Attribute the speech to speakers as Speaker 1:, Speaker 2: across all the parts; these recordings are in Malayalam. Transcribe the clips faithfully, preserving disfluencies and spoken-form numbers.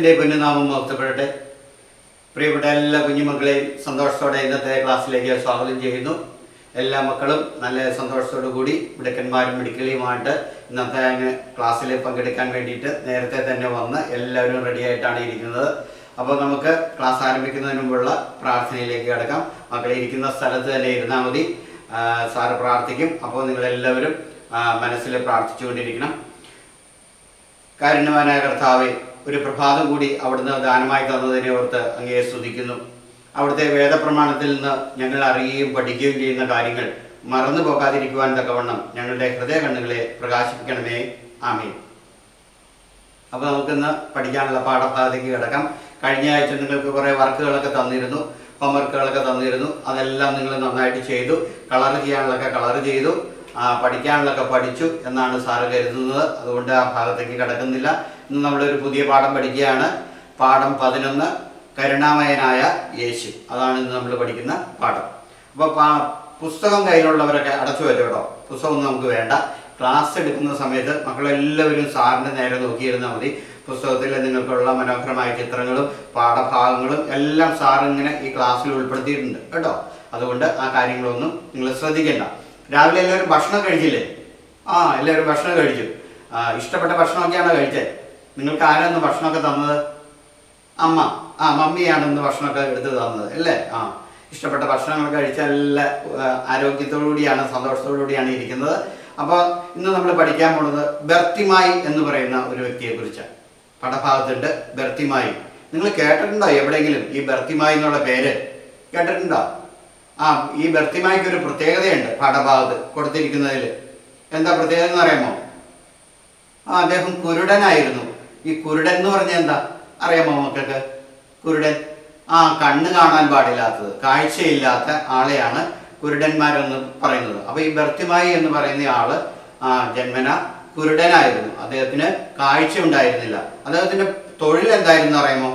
Speaker 1: ദൈവത്തിൻ്റെ പുണ്യനാമം മഹത്വപ്പെടട്ടെ. പ്രിയപ്പെട്ട എല്ലാ കുഞ്ഞുമക്കളെയും സന്തോഷത്തോടെ ഇന്നത്തെ ക്ലാസ്സിലേക്ക് സ്വാഗതം ചെയ്യുന്നു. എല്ലാ മക്കളും നല്ല സന്തോഷത്തോടു കൂടി മിടുക്കന്മാരും മിടുക്കളിയുമായിട്ട് ഇന്നത്തെ ക്ലാസ്സിൽ പങ്കെടുക്കാൻ വേണ്ടിയിട്ട് നേരത്തെ തന്നെ വന്ന് എല്ലാവരും റെഡിയായിട്ടാണ് ഇരിക്കുന്നത്. അപ്പോൾ നമുക്ക് ക്ലാസ് ആരംഭിക്കുന്നതിന് മുമ്പുള്ള പ്രാർത്ഥനയിലേക്ക് കിടക്കാം. മക്കളെ ഇരിക്കുന്ന സ്ഥലത്ത് തന്നെ ഇരുന്നാൽ മതി. സാറ് പ്രാർത്ഥിക്കും. അപ്പോൾ നിങ്ങളെല്ലാവരും മനസ്സിൽ പ്രാർത്ഥിച്ചുകൊണ്ടിരിക്കണം. കാരുണ്യവാനായ കർത്താവേ, ഒരു പ്രഭാതം കൂടി അവിടുന്ന് ദാനമായി തന്നതിനെ ഓർത്ത് അങ്ങയെ സ്തുതിക്കുന്നു. അവിടുത്തെ വേദപ്രമാണത്തിൽ നിന്ന് ഞങ്ങൾ അറിയുകയും പഠിക്കുകയും ചെയ്യുന്ന കാര്യങ്ങൾ മറന്നു പോകാതിരിക്കുവാൻ തക്കവണ്ണം ഞങ്ങളുടെ ഹൃദയ കണ്ണുകളെ പ്രകാശിപ്പിക്കണമേ. ആമേൻ. അപ്പോൾ നമുക്കിന്ന് പഠിക്കാനുള്ള പാഠഭാഗത്തേക്ക് കിടക്കാം. കഴിഞ്ഞ ആഴ്ച നിങ്ങൾക്ക് കുറേ വർക്കുകളൊക്കെ തന്നിരുന്നു, ഹോംവർക്കുകളൊക്കെ തന്നിരുന്നു. അതെല്ലാം നിങ്ങൾ നന്നായിട്ട് ചെയ്തു. കളർ ചെയ്യാനുള്ളതൊക്കെ കളർ ചെയ്തു, പഠിക്കാനുള്ളതൊക്കെ പഠിച്ചു എന്നാണ് സാറ് കരുതുന്നത്. അതുകൊണ്ട് ആ ഭാഗത്തേക്ക് കിടക്കുന്നില്ല. ഇന്ന് നമ്മളൊരു പുതിയ പാഠം പഠിക്കുകയാണ്. പാഠം പതിനൊന്ന്, കരുണാമയനായ യേശു. അതാണ് ഇന്ന് നമ്മൾ പഠിക്കുന്ന പാഠം. അപ്പോൾ പുസ്തകം കയ്യിലുള്ളവരൊക്കെ അടച്ചു വരും കേട്ടോ. പുസ്തകമൊന്നും നമുക്ക് വേണ്ട. ക്ലാസ് എടുക്കുന്ന സമയത്ത് മക്കളെല്ലാവരും സാറിൻ്റെ നേരെ നോക്കിയിരുന്നാൽ മതി. പുസ്തകത്തിൽ നിങ്ങൾക്കുള്ള മനോഹരമായ ചിത്രങ്ങളും പാഠഭാഗങ്ങളും എല്ലാം സാറിങ്ങനെ ഈ ക്ലാസ്സിൽ ഉൾപ്പെടുത്തിയിട്ടുണ്ട് കേട്ടോ. അതുകൊണ്ട് ആ കാര്യങ്ങളൊന്നും നിങ്ങൾ ശ്രദ്ധിക്കേണ്ട. രാവിലെ എല്ലാവരും ഭക്ഷണം കഴിച്ചില്ലേ? ആ എല്ലാവരും ഭക്ഷണം കഴിച്ചു. ഇഷ്ടപ്പെട്ട ഭക്ഷണമൊക്കെയാണോ കഴിച്ചത്? നിങ്ങൾക്ക് ആരാണ് ഭക്ഷണമൊക്കെ തന്നത്? അമ്മ. ആ മമ്മിയാണ് ഇന്ന് ഭക്ഷണമൊക്കെ എടുത്ത് തന്നത് അല്ലേ? ആ ഇഷ്ടപ്പെട്ട ഭക്ഷണങ്ങൾ കഴിച്ച എല്ലാ ആരോഗ്യത്തോടു കൂടിയാണ് സന്തോഷത്തോടു കൂടിയാണ് ഇരിക്കുന്നത്. അപ്പോൾ ഇന്ന് നമ്മൾ പഠിക്കാൻ പോകുന്നത് ബർത്തിമായി എന്ന് പറയുന്ന ഒരു വ്യക്തിയെ കുറിച്ചാണ്. പാഠഭാഗത്തുണ്ട് ബർത്തിമായി. നിങ്ങൾ കേട്ടിട്ടുണ്ടോ എവിടെയെങ്കിലും ഈ ബർത്തിമായി എന്നുള്ള പേര് കേട്ടിട്ടുണ്ടോ? ആ ഈ ബർത്തിമായിക്ക് ഒരു പ്രത്യേകതയുണ്ട് പാഠഭാഗത്ത് കൊടുത്തിരിക്കുന്നതിൽ. എന്താ പ്രത്യേകത എന്ന് അറിയാമോ? ആ അദ്ദേഹം കുരുടനായിരുന്നു. ഈ കുരുടൻ എന്ന് പറഞ്ഞാൽ എന്താ അറിയാമോ മക്കൾക്ക്? കുരുടൻ ആ കണ്ണ് കാണാൻ പാടില്ലാത്തത്, കാഴ്ചയില്ലാത്ത ആളെയാണ് കുരുടന്മാരെന്ന് പറയുന്നത്. അപ്പോൾ ഈ ബർത്തിമായി എന്ന് പറയുന്ന ആള് ആ ജന്മന കുരുടനായിരുന്നു. അദ്ദേഹത്തിന് കാഴ്ച ഉണ്ടായിരുന്നില്ല. അദ്ദേഹത്തിന്റെ തൊഴിൽ എന്തായിരുന്നു അറിയാമോ?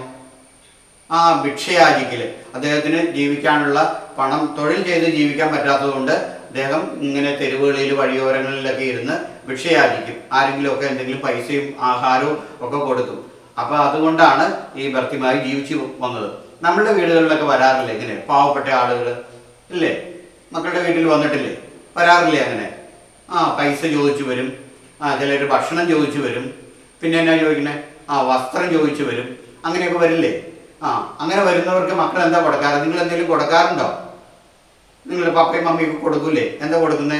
Speaker 1: ആ ഭിക്ഷയാചിക്കല്. അദ്ദേഹത്തിന് ജീവിക്കാനുള്ള പണം തൊഴിൽ ചെയ്ത് ജീവിക്കാൻ പറ്റാത്തത് കൊണ്ട് അദ്ദേഹം ഇങ്ങനെ തെരുവുകളിൽ വഴിയോരങ്ങളിലൊക്കെ ഇരുന്ന് ഭിക്ഷയാചിക്കും. ആരെങ്കിലുമൊക്കെ എന്തെങ്കിലും പൈസയും ആഹാരവും ഒക്കെ കൊടുക്കും. അപ്പോൾ അതുകൊണ്ടാണ് ഈ ബർത്തിമായി ജീവിച്ചു വന്നത്. നമ്മളുടെ വീടുകളിലൊക്കെ വരാറില്ലേ ഇങ്ങനെ പാവപ്പെട്ട ആളുകൾ ഇല്ലേ? മക്കളുടെ വീട്ടിൽ വന്നിട്ടില്ലേ? വരാറില്ലേ അങ്ങനെ? ആ പൈസ ചോദിച്ചു വരും. ആ ചിലർ ഭക്ഷണം ചോദിച്ചു വരും. പിന്നെ എന്നാ ചോദിക്കണേ? ആ വസ്ത്രം ചോദിച്ചു വരും. അങ്ങനെയൊക്കെ വരില്ലേ? ആ അങ്ങനെ വരുന്നവർക്ക് മക്കൾ എന്താ കൊടുക്കാറ്? നിങ്ങൾ എന്തെങ്കിലും കൊടുക്കാറുണ്ടോ? നിങ്ങൾ പപ്പയും മമ്മിയൊക്കെ കൊടുക്കൂലേ? എന്താ കൊടുക്കുന്നേ?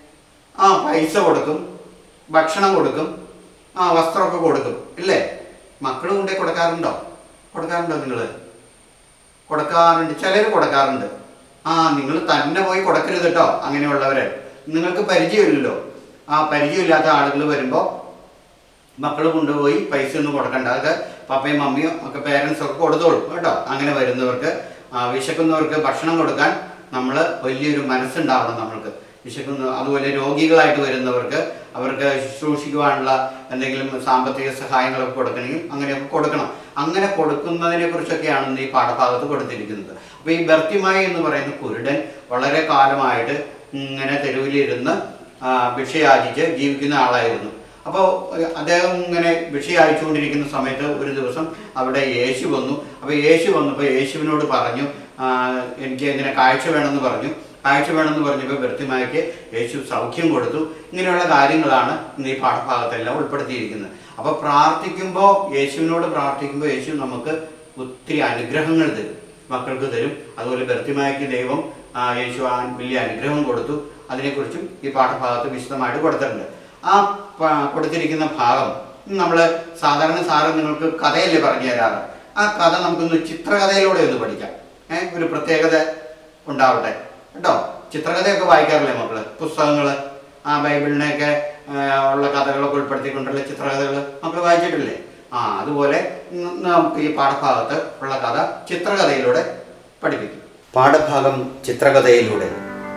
Speaker 1: ആ പൈസ കൊടുക്കും, ഭക്ഷണം കൊടുക്കും, ആ വസ്ത്രമൊക്കെ കൊടുക്കും ഇല്ലേ? മക്കൾ കൊണ്ടേ കൊടുക്കാറുണ്ടോ? കൊടുക്കാറുണ്ടോ നിങ്ങൾ? കൊടുക്കാറുണ്ട്. ചിലർ കൊടുക്കാറുണ്ട്. ആ നിങ്ങൾ തന്നെ പോയി കൊടുക്കരുത് കേട്ടോ. അങ്ങനെയുള്ളവരെ നിങ്ങൾക്ക് പരിചയമില്ലല്ലോ. ആ പരിചയമില്ലാത്ത ആളുകൾ വരുമ്പോൾ മക്കൾ കൊണ്ടുപോയി പൈസ ഒന്നും കൊടുക്കണ്ട. അതൊക്കെ പപ്പയും മമ്മിയും ഒക്കെ പേരൻസും ഒക്കെ കൊടുത്തോളും കേട്ടോ. അങ്ങനെ വരുന്നവർക്ക് വിശക്കുന്നവർക്ക് ഭക്ഷണം കൊടുക്കാൻ നമ്മൾ വലിയൊരു മനസ്സുണ്ടാവണം നമ്മൾക്ക്. വിശക്കുന്ന അതുപോലെ രോഗികളായിട്ട് വരുന്നവർക്ക് അവർക്ക് ശുശ്രൂഷിക്കുവാനുള്ള എന്തെങ്കിലും സാമ്പത്തിക സഹായങ്ങളൊക്കെ കൊടുക്കണമെങ്കിൽ അങ്ങനെയൊക്കെ കൊടുക്കണം. അങ്ങനെ കൊടുക്കുന്നതിനെ കുറിച്ചൊക്കെയാണ് ഇന്ന് ഈ പാഠഭാഗത്ത് കൊടുത്തിരിക്കുന്നത്. അപ്പോൾ ഈ ബർത്തിമായി എന്ന് പറയുന്ന കുരുടൻ വളരെ കാലമായിട്ട് ഇങ്ങനെ തെരുവിലിരുന്ന് ഭിക്ഷയാചിച്ച് ജീവിക്കുന്ന ആളായിരുന്നു. അപ്പോൾ അദ്ദേഹം ഇങ്ങനെ ഭിക്ഷയാചിച്ചുകൊണ്ടിരിക്കുന്ന സമയത്ത് ഒരു ദിവസം അവിടെ യേശു വന്നു. അപ്പോൾ യേശു വന്നപ്പോൾ യേശുവിനോട് പറഞ്ഞു, എനിക്ക് ഇങ്ങനെ കാഴ്ച വേണമെന്ന് പറഞ്ഞു. കാഴ്ച വേണമെന്ന് പറഞ്ഞപ്പോൾ ബർത്തിമായിക്ക് യേശു സൗഖ്യം കൊടുത്തു. ഇങ്ങനെയുള്ള കാര്യങ്ങളാണ് ഇന്ന് ഈ പാഠഭാഗത്തെല്ലാം ഉൾപ്പെടുത്തിയിരിക്കുന്നത്. അപ്പോൾ പ്രാർത്ഥിക്കുമ്പോൾ യേശുവിനോട് പ്രാർത്ഥിക്കുമ്പോൾ യേശു നമുക്ക് ഒത്തിരി അനുഗ്രഹങ്ങൾ തരും, മക്കൾക്ക് തരും. അതുപോലെ ബർത്തിമായിക്ക് ദൈവം യേശു വലിയ അനുഗ്രഹം കൊടുത്തു. അതിനെക്കുറിച്ചും ഈ പാഠഭാഗത്ത് വിശദമായിട്ട് കൊടുത്തിട്ടുണ്ട്. ആ കൊടുത്തിരിക്കുന്ന ഭാഗം നമ്മൾ സാധാരണ സാറ് നിങ്ങൾക്ക് കഥയല്ലേ പറഞ്ഞു തരാറ്. ആ കഥ നമുക്കൊന്ന് ചിത്രകഥയിലൂടെ ഒന്ന് പഠിക്കാം. ഏഹ് ഒരു പ്രത്യേകത ഉണ്ടാവട്ടെ കേട്ടോ. ചിത്രകഥയൊക്കെ വായിക്കാറില്ലേ മക്കള്? പുസ്തകങ്ങൾ ആ ബൈബിളിനെയൊക്കെ ഉള്ള കഥകളൊക്കെ ഉൾപ്പെടുത്തിക്കൊണ്ടുള്ള ചിത്രകഥകൾ മക്കൾ വായിച്ചിട്ടില്ലേ? ആ അതുപോലെ നമുക്ക് ഈ പാഠഭാഗത്ത് ഉള്ള കഥ ചിത്രകഥയിലൂടെ പഠിപ്പിക്കും. പാഠഭാഗം ചിത്രകഥയിലൂടെ.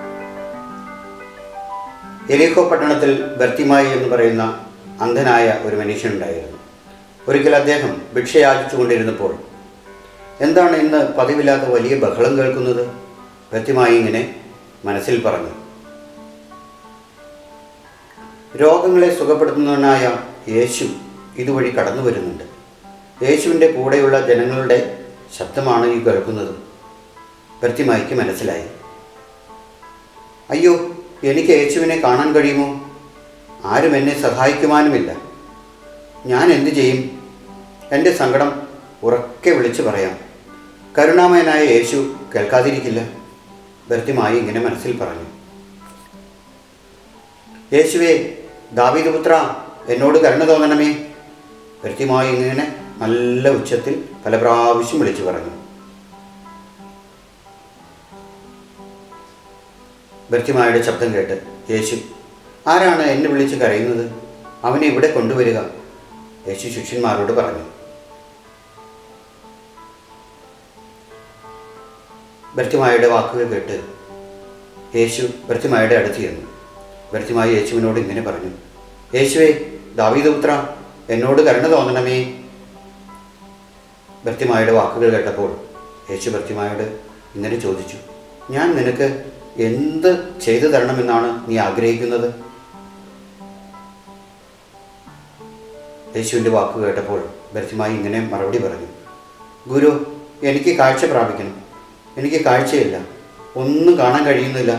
Speaker 1: എരീഹോ പട്ടണത്തിൽ ബർത്തിമായി എന്ന് പറയുന്ന അന്ധനായ ഒരു മനുഷ്യനുണ്ടായിരുന്നു. ഒരിക്കൽ അദ്ദേഹം ഭിക്ഷയാചിച്ചു കൊണ്ടിരുന്നപ്പോൾ എന്താണ് ഇന്ന് പതിവില്ലാത്ത വലിയ ബഹളം കേൾക്കുന്നത്? ബർത്തിമായി ഇങ്ങനെ മനസ്സിൽ പറഞ്ഞു. രോഗങ്ങളെ സുഖപ്പെടുത്തുന്നവനായ യേശു ഇതുവഴി കടന്നു വരുന്നുണ്ട്. യേശുവിൻ്റെ കൂടെയുള്ള ജനങ്ങളുടെ ശബ്ദമാണ് ഈ കേൾക്കുന്നത്. ബർത്തിമായിക്ക് മനസ്സിലായി. അയ്യോ, എനിക്ക് യേശുവിനെ കാണാൻ കഴിയുമോ? ആരും എന്നെ സഹായിക്കുവാനുമില്ല. ഞാൻ എന്തു ചെയ്യും? എൻ്റെ സങ്കടം ഉറക്കെ വിളിച്ചു പറയാം. കരുണാമയനായ യേശു കേൾക്കാതിരിക്കില്ല. ബർത്തിമായി ഇങ്ങനെ മനസ്സിൽ പറഞ്ഞു. യേശുവേ, ദാവീദ് പുത്ര, എന്നോട് കരുണ തോന്നണമേ. ബർത്തിമായി ഇങ്ങനെ നല്ല ഉച്ചത്തിൽ പല പ്രാവശ്യം വിളിച്ചു പറഞ്ഞു. ബർത്തിമായുടെ ശബ്ദം കേട്ട് യേശു, ആരാണ് എന്നെ വിളിച്ച് കരയുന്നത്? അവനെ ഇവിടെ കൊണ്ടുവരിക. യേശു ശിഷ്യന്മാരോട് പറഞ്ഞു. ബർത്തിമായുടെ വാക്കുകൾ കേട്ട് യേശു ബർത്തിമായുടെ അടുത്ത് ചെന്നു. ബർത്തിമായി യേശുവിനോട് ഇങ്ങനെ പറഞ്ഞു. യേശുവേ, ദാവീദ് പുത്ര, എന്നോട് കരുണ തോന്നണമേ. ബർത്തിമായുടെ വാക്കുകൾ കേട്ടപ്പോൾ യേശു ബർത്തിമായോട് ഇങ്ങനെ ചോദിച്ചു. ഞാൻ നിനക്ക് എന്ത് ചെയ്തു തരണമെന്നാണ് നീ ആഗ്രഹിക്കുന്നത്? യേശുവിൻ്റെ വാക്ക് കേട്ടപ്പോൾ ബർത്തിമായി ഇങ്ങനെ മറുപടി പറഞ്ഞു. ഗുരു, എനിക്ക് കാഴ്ച പ്രാപിക്കണം. എനിക്ക് കാഴ്ചയില്ല, ഒന്നും കാണാൻ കഴിയുന്നില്ല.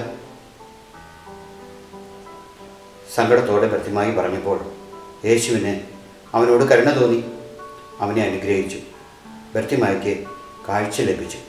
Speaker 1: സങ്കടത്തോടെ ബർത്തിമായി പറഞ്ഞപ്പോൾ യേശുവിന് അവനോട് കരുണ തോന്നി. അവനെ അനുഗ്രഹിച്ചു. ബർത്തിമായിക്ക് കാഴ്ച ലഭിച്ചു.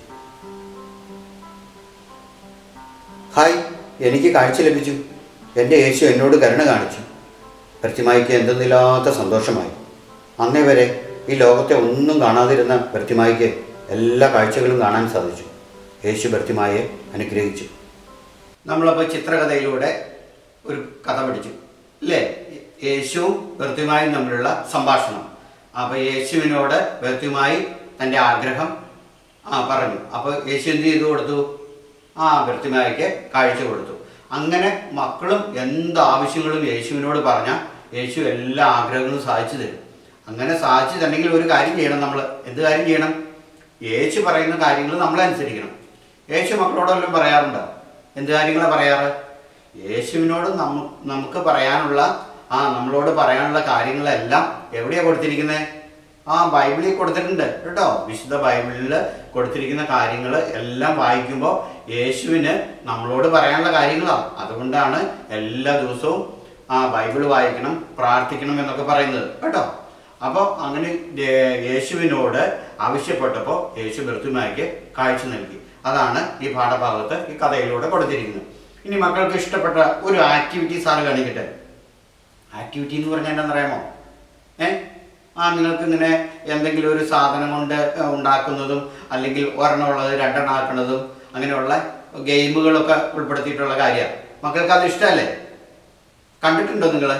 Speaker 1: ഹായ്, എനിക്ക് കാഴ്ച ലഭിച്ചു. എൻ്റെ യേശു എന്നോട് കരുണ കാണിച്ചു. ബർത്തിമായിക്ക് എന്തെന്നില്ലാത്ത സന്തോഷമായി. അന്നേ വരെ ഈ ലോകത്തെ ഒന്നും കാണാതിരുന്ന ബർത്തിമായിക്ക് എല്ലാ കാഴ്ചകളും കാണാൻ സാധിച്ചു. യേശു ബർത്തിമായെ അനുഗ്രഹിച്ചു. നമ്മളപ്പോൾ ചിത്രകഥയിലൂടെ ഒരു കഥ പഠിച്ചു അല്ലേ? യേശുവും ബർത്തിമായും തമ്മിലുള്ള സംഭാഷണം. അപ്പോൾ യേശുവിനോട് ബർത്തിമായി തൻ്റെ ആഗ്രഹം ആ പറഞ്ഞു. അപ്പോൾ യേശു എന്ത് ചെയ്തു കൊടുത്തു? ആ ബർത്തിമായിക്ക് കാഴ്ച കൊടുത്തു. അങ്ങനെ മക്കളും എന്ത് ആവശ്യങ്ങളും യേശുവിനോട് പറഞ്ഞാൽ യേശു എല്ലാ ആഗ്രഹങ്ങളും സാധിച്ചു തരും. അങ്ങനെ സാധിച്ചു തന്നെങ്കിൽ ഒരു കാര്യം ചെയ്യണം. നമ്മൾ എന്ത് കാര്യം ചെയ്യണം? യേശു പറയുന്ന കാര്യങ്ങൾ നമ്മൾ അനുസരിക്കണം. യേശു മക്കളോടെല്ലാം പറയാറുണ്ടോ? എന്ത് കാര്യങ്ങളാണ് പറയാറ്? യേശുവിനോട് നമ്മ നമുക്ക് പറയാനുള്ള ആ നമ്മളോട് പറയാനുള്ള കാര്യങ്ങളെല്ലാം എവിടെയാണ് കൊടുത്തിരിക്കുന്നത്? ആ ബൈബിളിൽ കൊടുത്തിട്ടുണ്ട് കേട്ടോ. വിശുദ്ധ ബൈബിളിൽ കൊടുത്തിരിക്കുന്ന കാര്യങ്ങൾ എല്ലാം വായിക്കുമ്പോൾ യേശുവിന് നമ്മളോട് പറയാനുള്ള കാര്യങ്ങളാണ്. അതുകൊണ്ടാണ് എല്ലാ ദിവസവും ആ ബൈബിൾ വായിക്കണം, പ്രാർത്ഥിക്കണം എന്നൊക്കെ പറയുന്നത് കേട്ടോ. അപ്പോൾ അങ്ങനെ യേശുവിനോട് ആവശ്യപ്പെട്ടപ്പോൾ യേശു ബർത്തിമായിക്ക് കാഴ്ച നൽകി. അതാണ് ഈ പാഠഭാഗത്ത് ഈ കഥയിലൂടെ കൊടുത്തിരിക്കുന്നത്. ഇനി മക്കൾക്ക് ഇഷ്ടപ്പെട്ട ഒരു ആക്ടിവിറ്റി സാറ് കാണിക്കട്ടെ. ആക്ടിവിറ്റി എന്ന് പറഞ്ഞാൽ എന്താണെന്ന് അറിയാമോ? ഏ ആ നിങ്ങൾക്ക് ഇങ്ങനെ എന്തെങ്കിലും ഒരു സാധനം കൊണ്ട് ഉണ്ടാക്കുന്നതും അല്ലെങ്കിൽ ഒരെണ്ണമുള്ളത് രണ്ടെണ്ണം ആക്കുന്നതും അങ്ങനെയുള്ള ഗെയിമുകളൊക്കെ ഉൾപ്പെടുത്തിയിട്ടുള്ള കാര്യമാണ്. മക്കൾക്ക് അത് ഇഷ്ടമല്ലേ? കണ്ടിട്ടുണ്ടോ നിങ്ങൾ?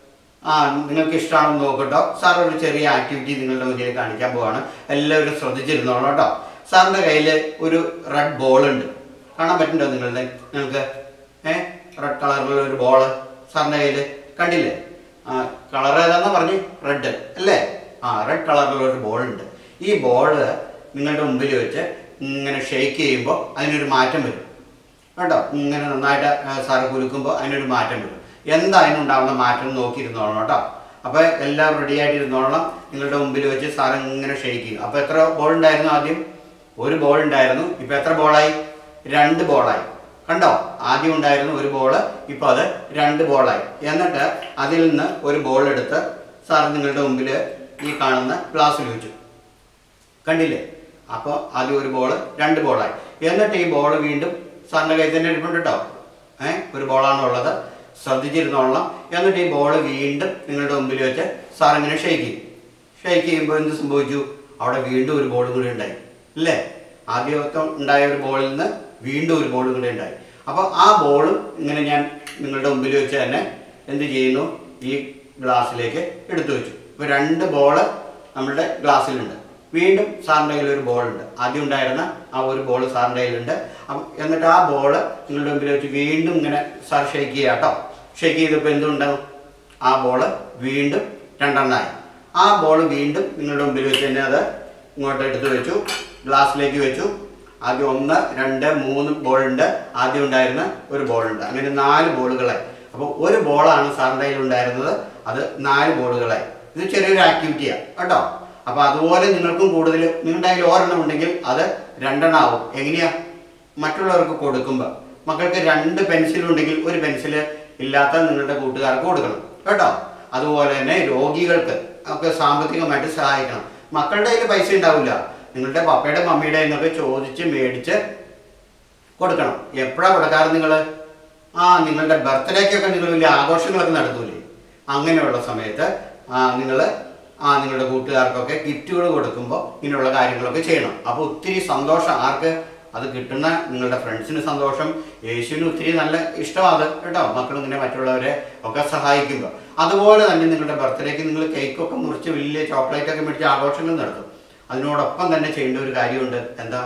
Speaker 1: ആ നിങ്ങൾക്ക് ഇഷ്ടമാണെന്ന് നോക്കട്ടോ. സാർ ഒരു ചെറിയ ആക്ടിവിറ്റി നിങ്ങളുടെ മുന്നിൽ കാണിക്കാൻ പോവാണ്. എല്ലാവരും ശ്രദ്ധിച്ചിരുന്നോളൂ കേട്ടോ. സാറിൻ്റെ കയ്യിൽ ഒരു റെഡ് ബോൾ ഉണ്ട്. കാണാൻ പറ്റുന്നുണ്ടോ നിങ്ങളുടെ നിങ്ങൾക്ക്? ഏഹ് റെഡ് കളറിലുള്ള ഒരു ബോള് സാറിൻ്റെ കയ്യിൽ കണ്ടില്ലേ? ആ കളർ ഏതാണെന്ന് പറഞ്ഞ് റെഡ് അല്ലേ? ആ റെഡ് കളറിലുള്ള ഒരു ബോൾ ഉണ്ട്. ഈ ബോള് നിങ്ങളുടെ മുമ്പിൽ വെച്ച് ഇങ്ങനെ ഷെയ്ക്ക് ചെയ്യുമ്പോൾ അതിനൊരു മാറ്റം വരും കേട്ടോ. ഇങ്ങനെ നന്നായിട്ട് സാറ് കുലുക്കുമ്പോൾ അതിനൊരു മാറ്റം വരും. എന്താ അതിനുണ്ടാവുന്ന മാറ്റം നോക്കിയിരുന്നോളണം കേട്ടോ. അപ്പോൾ എല്ലാം റെഡി ആയിട്ടിരുന്നോളണം. നിങ്ങളുടെ മുമ്പിൽ വെച്ച് സാറ് ഇങ്ങനെ ഷെയ്ക്ക് ചെയ്യും. അപ്പോൾ എത്ര ബോൾ ഉണ്ടായിരുന്നു? ആദ്യം ഒരു ബോൾ ഉണ്ടായിരുന്നു. ഇപ്പോൾ എത്ര ബോളായി? രണ്ട് ബോളായി. കണ്ടോ? ആദ്യം ഉണ്ടായിരുന്നു ഒരു ബോള്, ഇപ്പോൾ അത് രണ്ട് ബോളായി. എന്നിട്ട് അതിൽ നിന്ന് ഒരു ബോൾ എടുത്ത് സാർ നിങ്ങളുടെ മുമ്പിൽ ഈ കാണുന്ന ഗ്ലാസ്സിൽ വെച്ചു. കണ്ടില്ലേ? അപ്പോൾ ആദ്യം ഒരു ബോള് രണ്ട് ബോളായി. എന്നിട്ട് ഈ ബോൾ വീണ്ടും സാറിൻ്റെ കയ്യിൽ തന്നെ ഇരിപ്പുണ്ട് കേട്ടോ. ഏഹ് ഒരു ബോളാണുള്ളത്, ശ്രദ്ധിച്ചിരുന്നോളണം. എന്നിട്ട് ഈ ബോൾ വീണ്ടും നിങ്ങളുടെ മുമ്പിൽ വെച്ച് സാർ ഇങ്ങനെ ഷെയ്ക്ക് ചെയ്യും. ഷെയ്ക്ക് ചെയ്യുമ്പോൾ എന്ത് സംഭവിച്ചു? അവിടെ വീണ്ടും ഒരു ബോൾ കൂടി ഉണ്ടായി അല്ലേ? ആദ്യമൊക്കെ ഉണ്ടായ ഒരു ബോളിൽ നിന്ന് വീണ്ടും ഒരു ബോൾ കൂടി ഉണ്ടായി. അപ്പോൾ ആ ബോൾ ഇങ്ങനെ ഞാൻ നിങ്ങളുടെ മുമ്പിൽ വെച്ച് തന്നെ എന്ത് ചെയ്യുന്നു? ഈ ഗ്ലാസ്സിലേക്ക് എടുത്തു വെച്ചു. ഇപ്പോൾ രണ്ട് ബോള് നമ്മളുടെ ഗ്ലാസ്സിലുണ്ട്. വീണ്ടും സാറിൻ്റെ കയ്യിൽ ഒരു ബോളുണ്ട്. ആദ്യം ഉണ്ടായിരുന്ന ആ ഒരു ബോൾ സാറിൻ്റെ കയ്യിലുണ്ട്. എന്നിട്ട് ആ ബോള് നിങ്ങളുടെ മുമ്പിൽ വെച്ച് വീണ്ടും ഇങ്ങനെ സാർ ഷെയ്ക്ക് ചെയ്യുക കേട്ടോ. ഷെയ്ക്ക് ചെയ്തപ്പോൾ എന്തുണ്ടാവും? ആ ബോള് വീണ്ടും രണ്ടെണ്ണമായി. ആ ബോൾ വീണ്ടും നിങ്ങളുടെ മുമ്പിൽ വെച്ച് തന്നെ അത് ഇങ്ങോട്ട് എടുത്ത് വെച്ചു, ഗ്ലാസ്സിലേക്ക് വെച്ചു. ആദ്യം ഒന്ന് രണ്ട് മൂന്ന് ബോളുണ്ട്. ആദ്യം ഉണ്ടായിരുന്ന ഒരു ബോളുണ്ട്. അങ്ങനെ നാല് ബോളുകളായി. അപ്പോൾ ഒരു ബോളാണ് സാറിൻ്റെ കയ്യിൽ ഉണ്ടായിരുന്നത്, അത് നാല് ബോളുകളായി. ഇത് ചെറിയൊരു ആക്ടിവിറ്റിയാണ് കേട്ടോ. അപ്പോൾ അതുപോലെ നിങ്ങൾക്കും കൂടുതൽ നിങ്ങളുടെ കയ്യിൽ ഒരെണ്ണം ഉണ്ടെങ്കിൽ അത് രണ്ടെണ്ണം ആവും. എങ്ങനെയാ? മറ്റുള്ളവർക്ക് കൊടുക്കുമ്പോൾ മക്കൾക്ക് രണ്ട് പെൻസിൽ ഉണ്ടെങ്കിൽ ഒരു പെൻസിൽ ഇല്ലാത്ത നിങ്ങളുടെ കൂട്ടുകാർക്ക് കൊടുക്കണം കേട്ടോ. അതുപോലെ തന്നെ രോഗികൾക്ക് ഒക്കെ സാമ്പത്തികമായിട്ട് സഹായിക്കണം. മക്കളുടെ കയ്യിൽ പൈസ ഉണ്ടാവില്ല, നിങ്ങളുടെ പപ്പയുടെ മമ്മിയുടെ എന്നൊക്കെ ചോദിച്ച് മേടിച്ച് കൊടുക്കണം. എപ്പോഴാണ് കൊടുക്കാറ് നിങ്ങൾ? ആ നിങ്ങളുടെ ബർത്ത്ഡേക്കൊക്കെ നിങ്ങൾ വലിയ ആഘോഷങ്ങളൊക്കെ നടത്തൂലേ, അങ്ങനെയുള്ള സമയത്ത് നിങ്ങൾ ആ നിങ്ങളുടെ കൂട്ടുകാർക്കൊക്കെ ഗിഫ്റ്റുകൾ കൊടുക്കുമ്പോൾ ഇങ്ങനെയുള്ള കാര്യങ്ങളൊക്കെ ചെയ്യണം. അപ്പോൾ ഒത്തിരി സന്തോഷം ആർക്ക്? അത് കിട്ടുന്ന നിങ്ങളുടെ ഫ്രണ്ട്സിന് സന്തോഷം, യേശുവിന് ഒത്തിരി നല്ല ഇഷ്ടമാണ് കേട്ടോ. മക്കളിങ്ങനെ മറ്റുള്ളവരെ ഒക്കെ സഹായിക്കുമ്പോൾ. അതുപോലെ തന്നെ നിങ്ങളുടെ ബർത്ത്ഡേക്ക് നിങ്ങൾ കേക്കൊക്കെ മുറിച്ച് വലിയ ചോക്ലേറ്റൊക്കെ മേടിച്ച് ആഘോഷങ്ങൾ നടത്തും. അതിനോടൊപ്പം തന്നെ ചെയ്യേണ്ട ഒരു കാര്യമുണ്ട്. എന്താ?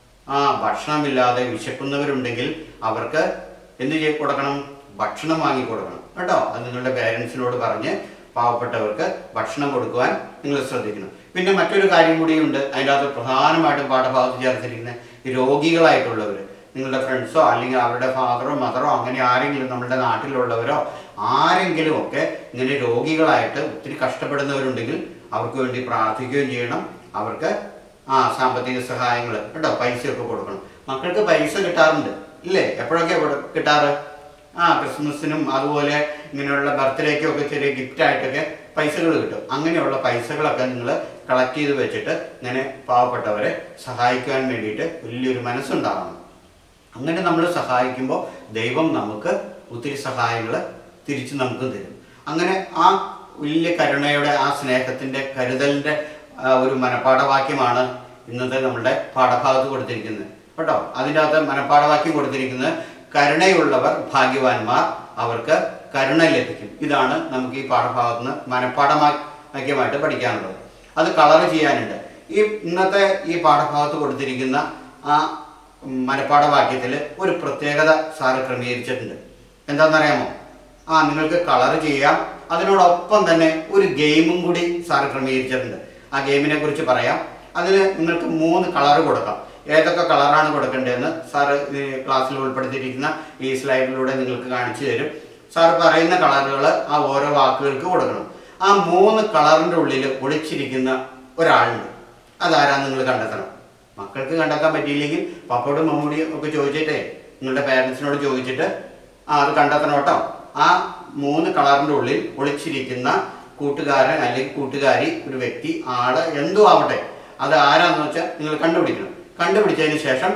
Speaker 1: ആ ഭക്ഷണമില്ലാതെ വിശക്കുന്നവരുണ്ടെങ്കിൽ അവർക്ക് എന്ത് ചെയ്ത് കൊടുക്കണം? ഭക്ഷണം വാങ്ങി കൊടുക്കണം കേട്ടോ. അത് നിങ്ങളുടെ പേരൻസിനോട് പറഞ്ഞ് പാവപ്പെട്ടവർക്ക് ഭക്ഷണം കൊടുക്കുവാൻ നിങ്ങൾ ശ്രദ്ധിക്കണം. പിന്നെ മറ്റൊരു കാര്യം കൂടിയുണ്ട് അതിൻ്റെ അകത്ത് പ്രധാനമായിട്ടും പാഠഭാഗത്ത് ചേർത്തിരിക്കുന്ന രോഗികളായിട്ടുള്ളവർ, നിങ്ങളുടെ ഫ്രണ്ട്സോ അല്ലെങ്കിൽ അവരുടെ ഫാദറോ മദറോ അങ്ങനെ ആരെങ്കിലും നമ്മുടെ നാട്ടിലുള്ളവരോ ആരെങ്കിലും ഒക്കെ ഇങ്ങനെ രോഗികളായിട്ട് ഒത്തിരി കഷ്ടപ്പെടുന്നവരുണ്ടെങ്കിൽ അവർക്ക് വേണ്ടി പ്രാർത്ഥിക്കുകയും ചെയ്യണം. അവർക്ക് ആ സാമ്പത്തിക സഹായങ്ങൾ കേട്ടോ, പൈസയൊക്കെ കൊടുക്കണം. മക്കൾക്ക് പൈസ കിട്ടാറുണ്ട് ഇല്ലേ? എപ്പോഴൊക്കെയാണ് കിട്ടാറ്? ആ ക്രിസ്മസിനും അതുപോലെ ഇങ്ങനെയുള്ള ബർത്ത്ഡേക്കും ഒക്കെ ചെറിയ ഗിഫ്റ്റായിട്ടൊക്കെ പൈസകൾ കിട്ടും. അങ്ങനെയുള്ള പൈസകളൊക്കെ നിങ്ങൾ കളക്ട് ചെയ്ത് വെച്ചിട്ട് ഇങ്ങനെ പാവപ്പെട്ടവരെ സഹായിക്കുവാൻ വേണ്ടിയിട്ട് വലിയൊരു മനസ്സുണ്ടാകണം. അങ്ങനെ നമ്മൾ സഹായിക്കുമ്പോൾ ദൈവം നമുക്ക് ഒത്തിരി സഹായങ്ങൾ തിരിച്ച് നമുക്ക് തരും. അങ്ങനെ ആ വലിയ കരുണയുടെ ആ സ്നേഹത്തിൻ്റെ കരുതലിൻ്റെ ഒരു മനപ്പാഠവാക്യമാണ് ഇന്നത്തെ നമ്മുടെ പാഠഭാഗത്ത് കൊടുത്തിരിക്കുന്നത് കേട്ടോ. അതിൻ്റെ അകത്ത് മനപ്പാഠവാക്യം കൊടുത്തിരിക്കുന്നത് കരുണയുള്ളവർ ഭാഗ്യവാന്മാർ, അവർക്ക് കരുണ ലഭിക്കും. ഇതാണ് നമുക്ക് ഈ പാഠഭാഗത്ത് നിന്ന് മനപ്പാഠവാക്യമായിട്ട് പഠിക്കാനുള്ളത്. അത് കളർ ചെയ്യാനുണ്ട്. ഈ ഇന്നത്തെ ഈ പാഠഭാഗത്ത് കൊടുത്തിരിക്കുന്ന ആ മനപ്പാഠവാക്യത്തിൽ ഒരു പ്രത്യേകത സാറ് ക്രമീകരിച്ചിട്ടുണ്ട്. എന്താണെന്നറിയാമോ? ആ നിങ്ങൾക്ക് കളർ ചെയ്യാം, അതിനോടൊപ്പം തന്നെ ഒരു ഗെയിമും കൂടി സാറ് ക്രമീകരിച്ചിട്ടുണ്ട്. ആ ഗെയിമിനെ കുറിച്ച് പറയാം. അതിന് നിങ്ങൾക്ക് മൂന്ന് കളർ കൊടുക്കാം. ഏതൊക്കെ കളറാണ് കൊടുക്കേണ്ടതെന്ന് സാറ് ക്ലാസ്സിൽ ഉൾപ്പെടുത്തിയിരിക്കുന്ന ഈ സ്ലൈഡിലൂടെ നിങ്ങൾക്ക് കാണിച്ചു തരും. സാർ പറയുന്ന കളറുകൾ ആ ഓരോ വാക്കുകൾക്ക് കൊടുക്കണം. ആ മൂന്ന് കളറിൻ്റെ ഉള്ളിൽ ഒളിച്ചിരിക്കുന്ന ഒരാളുണ്ട്. അതാരാന്ന് നിങ്ങൾ കണ്ടെത്തണം. മക്കൾക്ക് കണ്ടെത്താൻ പറ്റിയില്ലെങ്കിൽ പപ്പയോടും മമ്മൂടിയും ഒക്കെ ചോദിച്ചിട്ടേ നിങ്ങളുടെ പേരൻസിനോട് ചോദിച്ചിട്ട് ആ അത് കണ്ടെത്തണം കേട്ടോ. ആ മൂന്ന് കളറിൻ്റെ ഉള്ളിൽ ഒളിച്ചിരിക്കുന്ന കൂട്ടുകാരൻ അല്ലെങ്കിൽ കൂട്ടുകാരി, ഒരു വ്യക്തി, ആള് എന്തോ ആവട്ടെ, അത് ആരാന്ന് വെച്ചാൽ നിങ്ങൾ കണ്ടുപിടിക്കണം. കണ്ടുപിടിച്ചതിന് ശേഷം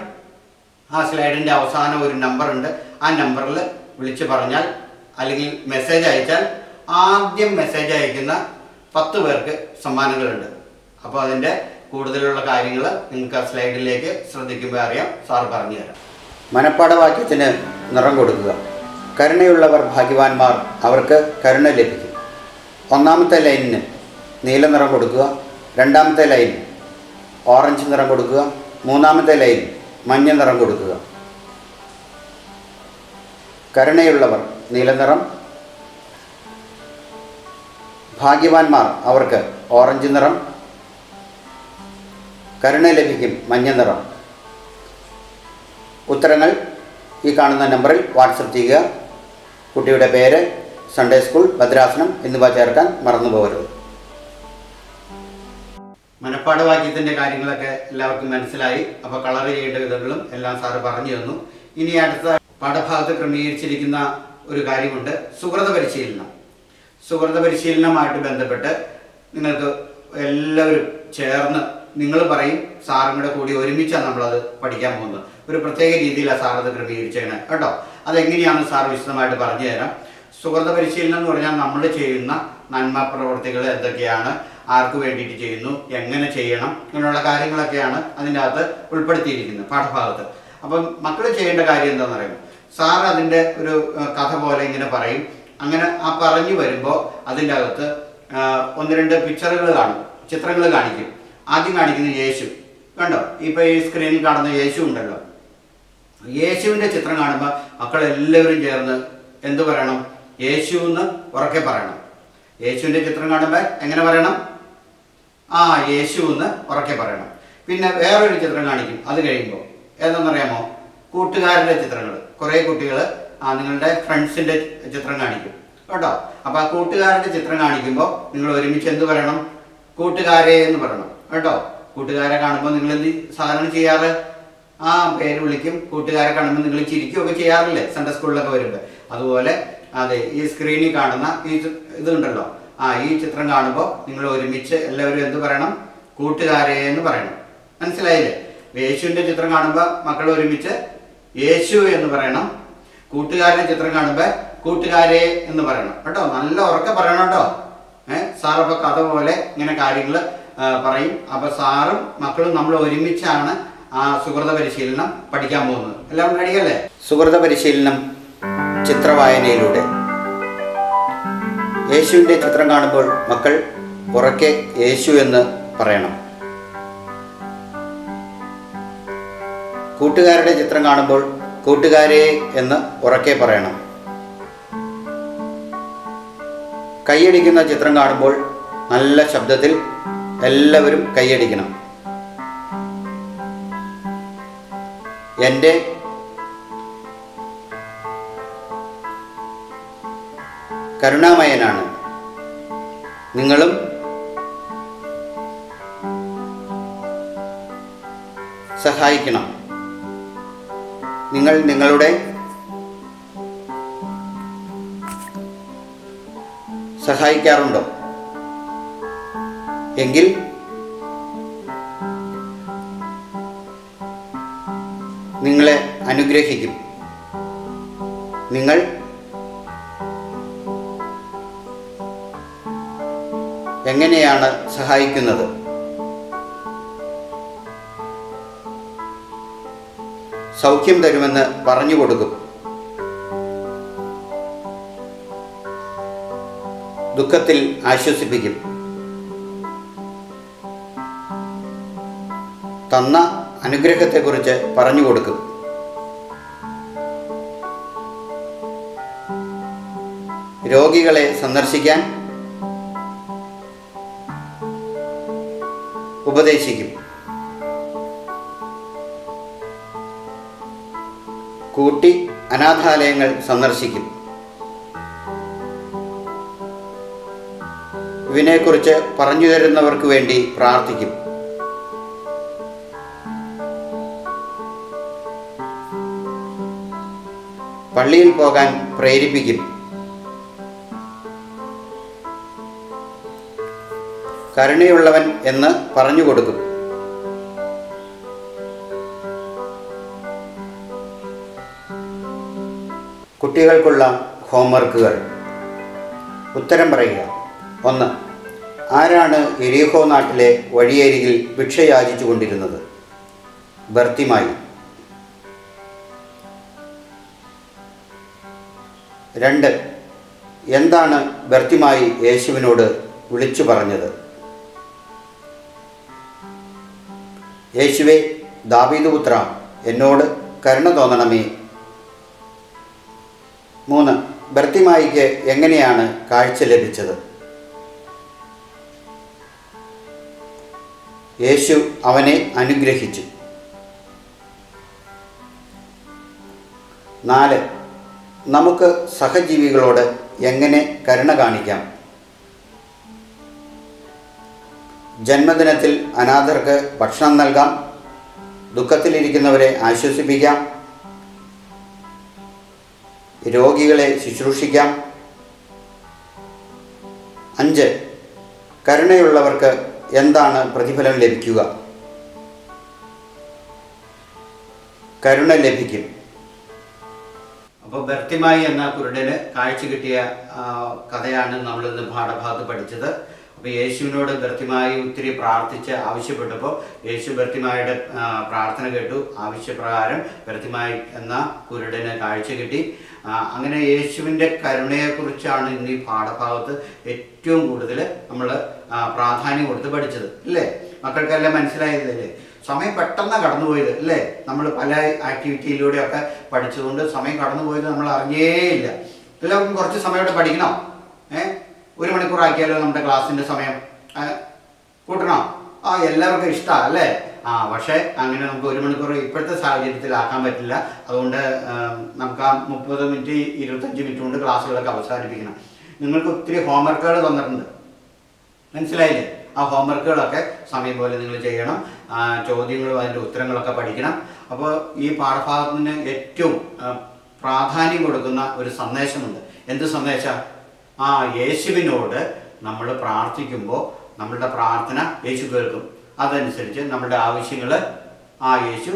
Speaker 1: ആ സ്ലൈഡിൻ്റെ അവസാനം ഒരു നമ്പർ ഉണ്ട്. ആ നമ്പറിൽ വിളിച്ച് പറഞ്ഞാൽ അല്ലെങ്കിൽ മെസ്സേജ് അയച്ചാൽ ആദ്യം മെസ്സേജ് അയക്കുന്ന പത്ത് പേർക്ക് സമ്മാനങ്ങളുണ്ട്. അപ്പോൾ അതിൻ്റെ കൂടുതലുള്ള കാര്യങ്ങൾ നിങ്ങൾക്ക് ആ സ്ലൈഡിലേക്ക് ശ്രദ്ധിക്കുമ്പോൾ അറിയാം. സാർ പറഞ്ഞു തരാം. മനപ്പാഠവാക്യത്തിന് നിറം കൊടുക്കുക. കരുണയുള്ളവർ ഭാഗ്യവാന്മാർ, അവർക്ക് കരുണ ലഭിക്കും. ഒന്നാമത്തെ ലൈനിന് നീല നിറം കൊടുക്കുക. രണ്ടാമത്തെ ലൈൻ ഓറഞ്ച് നിറം കൊടുക്കുക. മൂന്നാമത്തെ ലൈൻ മഞ്ഞ നിറം കൊടുക്കുക. കരുണയുള്ളവർ നീല നിറം, ഭാഗ്യവാന്മാർ അവർക്ക് ഓറഞ്ച് നിറം, കരുണ ലഭിക്കും മഞ്ഞ നിറം. ഉത്തരങ്ങൾ ഈ കാണുന്ന നമ്പറിൽ വാട്സപ്പ് ചെയ്യുക. കുട്ടിയുടെ പേര്, സൺഡേ സ്കൂൾ, ഭദ്രാസനം എന്നിവ ചേർക്കാൻ മറന്നു പോകരുത്. മനപ്പാഠവാക്യത്തിൻ്റെ കാര്യങ്ങളൊക്കെ എല്ലാവർക്കും മനസ്സിലായി. അപ്പോൾ കളർ ചെയ്യേണ്ട വിധങ്ങളും എല്ലാം സാറ് പറഞ്ഞു തന്നു. ഇനി അടുത്ത പാഠഭാഗത്ത് ക്രമീകരിച്ചിരിക്കുന്ന ഒരു കാര്യമുണ്ട്, സുഹൃത പരിശീലനം. സുഹൃത പരിശീലനവുമായിട്ട് ബന്ധപ്പെട്ട് നിങ്ങൾക്ക് എല്ലാവരും ചേർന്ന് നിങ്ങൾ പറയും, സാറും കൂടെ കൂടി ഒരുമിച്ചാണ് നമ്മളത് പഠിക്കാൻ പോകുന്നത്. ഒരു പ്രത്യേക രീതിയിലാണ് സാർ അത് ക്രമീകരിച്ചേക്കണം കേട്ടോ. അതെങ്ങനെയാണ് സാർ വിശദമായിട്ട് പറഞ്ഞു തരാം. സുഹൃത പരിശീലനം എന്ന് പറഞ്ഞാൽ നമ്മൾ ചെയ്യുന്ന നന്മ പ്രവർത്തികൾ എന്തൊക്കെയാണ്, ആർക്ക് വേണ്ടിയിട്ട് ചെയ്യുന്നു, എങ്ങനെ ചെയ്യണം, ഇങ്ങനെയുള്ള കാര്യങ്ങളൊക്കെയാണ് അതിൻ്റെ അകത്ത് ഉൾപ്പെടുത്തിയിരിക്കുന്നത് പാഠഭാഗത്ത്. അപ്പം മക്കൾ ചെയ്യേണ്ട കാര്യം എന്താണെന്ന് പറയുമ്പോൾ സാർ അതിൻ്റെ ഒരു കഥ പോലെ ഇങ്ങനെ പറയും. അങ്ങനെ ആ പറഞ്ഞു വരുമ്പോൾ അതിൻ്റെ അകത്ത് ഒന്ന് രണ്ട് പിക്ചറുകൾ കാണും, ചിത്രങ്ങൾ കാണിക്കും. ആദ്യം കാണിക്കുന്നത് യേശു കണ്ടോ. ഇപ്പോൾ ഈ സ്ക്രീനിൽ കാണുന്ന യേശു ഉണ്ടല്ലോ. യേശുവിൻ്റെ ചിത്രം കാണുമ്പോൾ മക്കളെല്ലാവരും ചേർന്ന് എന്ത് പറയണം? യേശു എന്ന് ഉറക്കെ പറയണം. യേശുവിൻ്റെ ചിത്രം കാണുമ്പോൾ എങ്ങനെ പറയണം? ആ യേശു എന്ന് ഉറക്കെ പറയണം. പിന്നെ വേറൊരു ചിത്രം കാണിക്കും. അത് കഴിയുമ്പോൾ ഏതെന്നറിയാമോ? കൂട്ടുകാരുടെ ചിത്രങ്ങൾ. കുറേ കുട്ടികൾ ആ നിങ്ങളുടെ ഫ്രണ്ട്സിൻ്റെ ചിത്രം കാണിക്കും കേട്ടോ. അപ്പോൾ ആ കൂട്ടുകാരുടെ ചിത്രം കാണിക്കുമ്പോൾ നിങ്ങൾ ഒരുമിച്ച് എന്ത് പറയണം? കൂട്ടുകാരെ എന്ന് പറയണം കേട്ടോ. കൂട്ടുകാരെ കാണുമ്പോൾ നിങ്ങൾ എന്ത് സാധാരണ ചെയ്യാറ്? ആ പേര് വിളിക്കും. കൂട്ടുകാരെ കാണുമ്പോൾ നിങ്ങൾ ചിരിക്കുകയൊക്കെ ചെയ്യാറില്ലേ സൺഡേ സ്കൂളിലൊക്കെ വരുമ്പോൾ? അതുപോലെ അതെ, ഈ സ്ക്രീനിൽ കാണുന്ന ഈ ഇതുണ്ടല്ലോ, ആ ഈ ചിത്രം കാണുമ്പോൾ നിങ്ങൾ ഒരുമിച്ച് എല്ലാവരും എന്ത് പറയണം? കൂട്ടുകാരെ എന്ന് പറയണം. മനസ്സിലായില്ലേ? യേശുവിൻ്റെ ചിത്രം കാണുമ്പോൾ മക്കൾ ഒരുമിച്ച് യേശു എന്ന് പറയണം. കൂട്ടുകാരുടെ ചിത്രം കാണുമ്പോൾ കൂട്ടുകാരെ എന്ന് പറയണം കേട്ടോ. നല്ല ഉറക്കെ പറയണം കേട്ടോ. ഏഹ് സാറപ്പോൾ കഥ പോലെ ഇങ്ങനെ കാര്യങ്ങൾ പറയും. അപ്പോൾ സാറും മക്കളും നമ്മൾ ഒരുമിച്ചാണ് ആ സുഹൃത പരിശീലനം പഠിക്കാൻ പോകുന്നത്. എല്ലാവരും റെഡിയല്ലേ? സുഹൃത പരിശീലനം ചിത്രവായനയിലൂടെ. യേശുവിൻ്റെ ചിത്രം കാണുമ്പോൾ മക്കൾ ഉറക്കെ യേശു എന്ന് പറയണം. കൂട്ടുകാരുടെ ചിത്രം കാണുമ്പോൾ കൂട്ടുകാരെ എന്ന് ഉറക്കെ പറയണം. കൈയടിക്കുന്ന ചിത്രം കാണുമ്പോൾ നല്ല ശബ്ദത്തിൽ എല്ലാവരും കൈയടിക്കണം. എൻ്റെ കരുണാമയനാണ്, നിങ്ങളും സഹായിക്കണം. നിങ്ങൾ നിങ്ങളുടെ സഹായിക്കാറുണ്ടോ? എങ്കിൽ നിങ്ങളെ അനുഗ്രഹിക്കും. നിങ്ങൾ എങ്ങനെയാണ് സഹായിക്കുന്നത്? സൗഖ്യം തരുമെന്ന് പറഞ്ഞു കൊടുക്കും. ദുഃഖത്തിൽ ആശ്വസിപ്പിക്കും. തന്ന അനുഗ്രഹത്തെക്കുറിച്ച് പറഞ്ഞു കൊടുക്കും. രോഗികളെ സന്ദർശിക്കാൻ ഉപദേശിക്കും. കൂട്ടി അനാഥാലയങ്ങൾ സന്ദർശിക്കും. ഇതിനെക്കുറിച്ച് പറഞ്ഞു തരുന്നവർക്ക് വേണ്ടി പ്രാർത്ഥിക്കും. പള്ളിയിൽ പോകാൻ പ്രേരിപ്പിക്കും. കരുണയുള്ളവൻ എന്ന് പറഞ്ഞു കൊടുക്കും. കുട്ടികൾക്കുള്ള ഹോംവർക്കുകൾ. ഉത്തരം പറയുക. ഒന്ന്. ആരാണ് എരീഹോ നാട്ടിലെ വഴിയരികിൽ ഭിക്ഷ യാചിച്ചു കൊണ്ടിരുന്നത്? ബർത്തിമായി. രണ്ട്. എന്താണ് ബർത്തിമായി യേശുവിനോട് വിളിച്ചു പറഞ്ഞത്? യേശുവേ, ദാവീദ് പുത്രാ, എന്നോട് കരുണ തോന്നണമേ. മൂന്ന്. ബർത്തിമായിക്ക് എങ്ങനെയാണ് കാഴ്ച ലഭിച്ചത്? യേശു അവനെ അനുഗ്രഹിച്ചു. നാല്. നമുക്ക് സഹജീവികളോട് എങ്ങനെ കരുണ കാണിക്കാം? ജന്മദിനത്തിൽ അനാഥർക്ക് ഭക്ഷണം നൽകാം. ദുഃഖത്തിലിരിക്കുന്നവരെ ആശ്വസിപ്പിക്കാം. രോഗികളെ ശുശ്രൂഷിക്കാം. അഞ്ച്. കരുണയുള്ളവർക്ക് എന്താണ് പ്രതിഫലം ലഭിക്കുക? കരുണ ലഭിക്കും. അപ്പോൾ ബർത്തിമായി എന്ന കുരുടന് കാഴ്ച കിട്ടിയ കഥയാണ് നമ്മളിന്ന് പാഠഭാഗത്ത് പഠിച്ചത്. അപ്പോൾ യേശുവിനോട് ബർത്തിമായി ഒത്തിരി പ്രാർത്ഥിച്ച് ആവശ്യപ്പെട്ടപ്പോൾ യേശു ബർത്തിമായുടെ പ്രാർത്ഥന കേട്ടു. ആവശ്യപ്രകാരം ബർത്തിമായി എന്ന കുരുടന് കാഴ്ച കിട്ടി. അങ്ങനെ യേശുവിൻ്റെ കരുണയെക്കുറിച്ചാണ് ഇന്ന് ഈ പാഠഭാഗത്ത് ഏറ്റവും കൂടുതൽ നമ്മൾ പ്രാധാന്യം കൊടുത്ത് പഠിച്ചത് അല്ലേ? മക്കൾക്കെല്ലാം മനസ്സിലായതല്ലേ? സമയം പെട്ടെന്നാണ് കടന്നുപോയത് അല്ലേ? നമ്മൾ പല ആക്ടിവിറ്റിയിലൂടെയൊക്കെ പഠിച്ചതുകൊണ്ട് സമയം കടന്നുപോയത് നമ്മൾ അറിഞ്ഞേയില്ല. എല്ലാവർക്കും കുറച്ച് സമയം ഇവിടെ പഠിക്കണോ? ഏഹ് ഒരു മണിക്കൂർ ആക്കിയാലോ നമ്മുടെ ക്ലാസ്സിൻ്റെ സമയം? കൂട്ടണോ? ആ എല്ലാവർക്കും ഇഷ്ടമാണ് അല്ലേ? ആ പക്ഷേ അങ്ങനെ നമുക്ക് ഒരു മണിക്കൂർ ഇപ്പോഴത്തെ സാഹചര്യത്തിൽ ആക്കാൻ പറ്റില്ല. അതുകൊണ്ട് നമുക്ക് ആ മുപ്പത് മിനിറ്റ് ഇരുപത്തഞ്ച് മിനിറ്റ് കൊണ്ട് ക്ലാസ്സുകളൊക്കെ അവസാനിപ്പിക്കണം. നിങ്ങൾക്ക് ഒത്തിരി ഹോംവർക്കുകൾ തന്നിട്ടുണ്ട്, മനസ്സിലായില്ലേ? ആ ഹോംവർക്കുകളൊക്കെ സമയം പോലെ നിങ്ങൾ ചെയ്യണം. ചോദ്യങ്ങളും അതിൻ്റെ ഉത്തരങ്ങളൊക്കെ പഠിക്കണം. അപ്പോൾ ഈ പാഠഭാഗത്തിന് ഏറ്റവും പ്രാധാന്യം കൊടുക്കുന്ന ഒരു സന്ദേശമുണ്ട്. എന്ത് സന്ദേശം? ആ യേശുവിനോട് നമ്മൾ പ്രാർത്ഥിക്കുമ്പോൾ നമ്മളുടെ പ്രാർത്ഥന യേശു കേൾക്കും. അതനുസരിച്ച് നമ്മളുടെ ആവശ്യങ്ങൾ ആ യേശു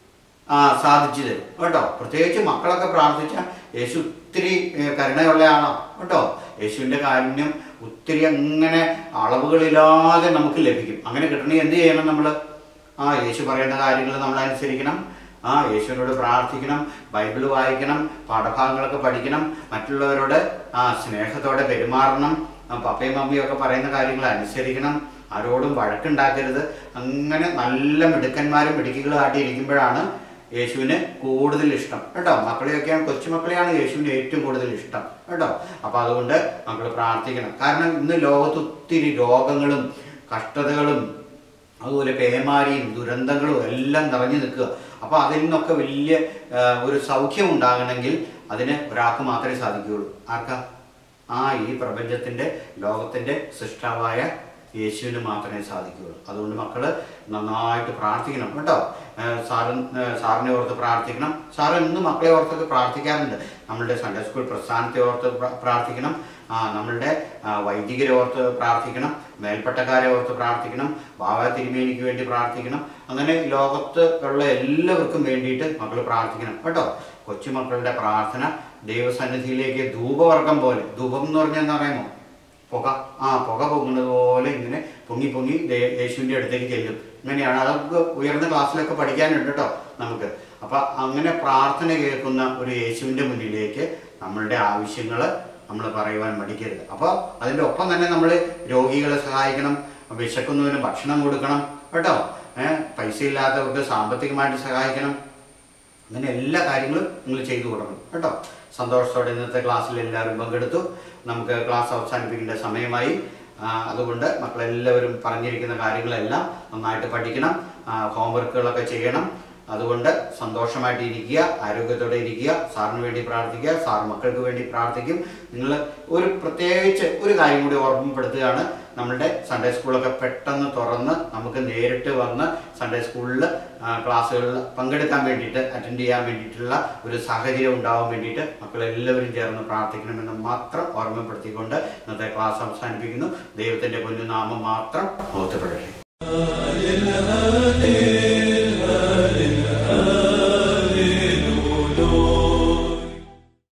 Speaker 1: ആ സാധിച്ചു തരും കേട്ടോ. പ്രത്യേകിച്ച് മക്കളൊക്കെ പ്രാർത്ഥിച്ചാൽ യേശു ഒത്തിരി കരുണയുള്ള ആളാണ് കേട്ടോ. യേശുവിൻ്റെ കാരുണ്യം ഒത്തിരി അങ്ങനെ അളവുകളില്ലാതെ നമുക്ക് ലഭിക്കും. അങ്ങനെ കിട്ടണമെങ്കിൽ എന്ത് ചെയ്യണം? നമ്മൾ ആ യേശു പറയുന്ന കാര്യങ്ങൾ നമ്മൾ അനുസരിക്കണം. ആ യേശുവിനോട് പ്രാർത്ഥിക്കണം, ബൈബിൾ വായിക്കണം, പാഠഭാഗങ്ങളൊക്കെ പഠിക്കണം, മറ്റുള്ളവരോട് ആ സ്നേഹത്തോടെ പെരുമാറണം, പപ്പയും മമ്മിയും ഒക്കെ പറയുന്ന കാര്യങ്ങൾ അനുസരിക്കണം, ആരോടും വഴക്കുണ്ടാക്കരുത്. അങ്ങനെ നല്ല മിടുക്കന്മാരും മിടുക്കികളും ആട്ടി ഇരിക്കുമ്പോഴാണ് യേശുവിന് കൂടുതൽ ഇഷ്ടം കേട്ടോ. മക്കളെയൊക്കെയാണ്, കൊച്ചുമക്കളെയാണ് യേശുവിന് ഏറ്റവും കൂടുതൽ ഇഷ്ടം കേട്ടോ. അപ്പോൾ അതുകൊണ്ട് മക്കൾ പ്രാർത്ഥിക്കണം. കാരണം ഇന്ന് ലോകത്ത് ഒത്തിരി രോഗങ്ങളും കഷ്ടതകളും അതുപോലെ പേമാരിയും ദുരന്തങ്ങളും എല്ലാം നിറഞ്ഞു നിൽക്കുക. അപ്പോൾ അതിൽ നിന്നൊക്കെ വലിയ ഒരു സൗഖ്യം ഉണ്ടാകണമെങ്കിൽ അതിന് ഒരാൾക്ക് മാത്രമേ സാധിക്കുകയുള്ളൂ. ആർക്കാ? ആ ഈ പ്രപഞ്ചത്തിൻ്റെ ലോകത്തിൻ്റെ സൃഷ്ടാവായ യേശുവിന് മാത്രമേ സാധിക്കുകയുള്ളൂ. അതുകൊണ്ട് മക്കൾ നന്നായിട്ട് പ്രാർത്ഥിക്കണം കേട്ടോ. സാറും സാറിനെ ഓർത്ത് പ്രാർത്ഥിക്കണം. സാറ് ഇന്ന് മക്കളെ ഓർത്തൊക്കെ പ്രാർത്ഥിക്കാറുണ്ട്. നമ്മളുടെ സൺഡേ സ്കൂൾ പ്രസ്ഥാനത്തെ ഓർത്ത് പ്രാർത്ഥിക്കണം. ആ നമ്മളുടെ വൈദികരെ ഓർത്ത് പ്രാർത്ഥിക്കണം, മേൽപ്പട്ടക്കാരെ ഓർത്ത് പ്രാർത്ഥിക്കണം, ബാബ തിരുമേനിക്ക് വേണ്ടി പ്രാർത്ഥിക്കണം. അങ്ങനെ ലോകത്ത് ഉള്ള എല്ലാവർക്കും വേണ്ടിയിട്ട് മക്കൾ പ്രാർത്ഥിക്കണം കേട്ടോ. കൊച്ചുമക്കളുടെ പ്രാർത്ഥന ദൈവസന്നിധിയിലേക്ക് ധൂപവർഗം പോലെ, ധൂപം എന്ന് പറഞ്ഞാൽ എന്താ പറയുമോ? പുക. ആ പുക പൊങ്ങുന്നത് പോലെ ഇങ്ങനെ പൊങ്ങി പൊങ്ങി യേശുവിൻ്റെ അടുത്തേക്ക് ചെല്ലും. ഇങ്ങനെയാണ്. അതൊക്കെ ഉയർന്ന ക്ലാസ്സിലൊക്കെ പഠിക്കാനുണ്ട് കേട്ടോ നമുക്ക്. അപ്പം അങ്ങനെ പ്രാർത്ഥന കേൾക്കുന്ന ഒരു യേശുവിൻ്റെ മുന്നിലേക്ക് നമ്മളുടെ ആവശ്യങ്ങൾ നമ്മൾ പറയുവാൻ മടിക്കരുത്. അപ്പോൾ അതിൻ്റെ ഒപ്പം തന്നെ നമ്മൾ രോഗികളെ സഹായിക്കണം, വിശക്കുന്നവന് ഭക്ഷണം കൊടുക്കണം കേട്ടോ. ഏഹ് പൈസ ഇല്ലാത്തവർക്ക് സാമ്പത്തികമായിട്ട് സഹായിക്കണം. അങ്ങനെ എല്ലാ കാര്യങ്ങളും നിങ്ങൾ ചെയ്തു കൊടുക്കണം കേട്ടോ. സന്തോഷത്തോടെ ഇന്നത്തെ ക്ലാസ്സിൽ എല്ലാവരും പങ്കെടുത്തു. നമുക്ക് ക്ലാസ് അവസാനിപ്പിക്കേണ്ട സമയമായി. അതുകൊണ്ട് മക്കളെല്ലാവരും പറഞ്ഞിരിക്കുന്ന കാര്യങ്ങളെല്ലാം നന്നായിട്ട് പഠിക്കണം, ഹോംവർക്കുകളൊക്കെ ചെയ്യണം. അതുകൊണ്ട് സന്തോഷമായിട്ട് ഇരിക്കുക, ആരോഗ്യത്തോടെ ഇരിക്കുക, സാറിന് വേണ്ടി പ്രാർത്ഥിക്കുക, സാർ മക്കൾക്ക് വേണ്ടി പ്രാർത്ഥിക്കും. നിങ്ങൾ ഒരു പ്രത്യേകിച്ച് ഒരു കാര്യം കൂടി ഓർമ്മപ്പെടുത്തുകയാണ്. നമ്മളുടെ സൺഡേ സ്കൂളൊക്കെ പെട്ടെന്ന് തുറന്ന് നമുക്ക് നേരിട്ട് വന്ന് സൺഡേ സ്കൂളിൽ ക്ലാസ്സുകളിൽ പങ്കെടുക്കാൻ വേണ്ടിയിട്ട്, അറ്റൻഡ് ചെയ്യാൻ വേണ്ടിയിട്ടുള്ള ഒരു സാഹചര്യം ഉണ്ടാവാൻ വേണ്ടിയിട്ട് മക്കളെല്ലാവരും ചേർന്ന് പ്രാർത്ഥിക്കണമെന്ന് മാത്രം ഓർമ്മപ്പെടുത്തിക്കൊണ്ട് ഇന്നത്തെ ക്ലാസ് അവസാനിപ്പിക്കുന്നു. ദൈവത്തിൻ്റെ പൊന്നുനാമം മാത്രം ബോധ്യപ്പെടട്ടെ.